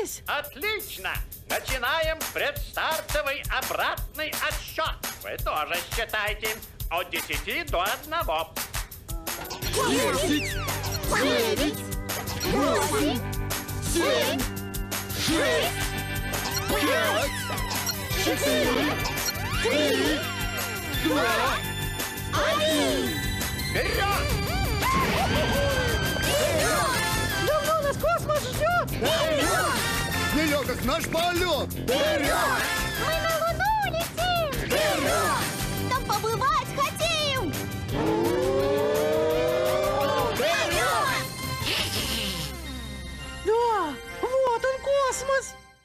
Получилось! Отлично! Начинаем предстартовый обратный отсчет. Вы тоже считайте. От 10 до 1. 10, 9, 8, 7, 6, 5, 4, 3, 2, 1. Вперед! Давно нас космос ждет! Вперед, это наш полет! Вперед!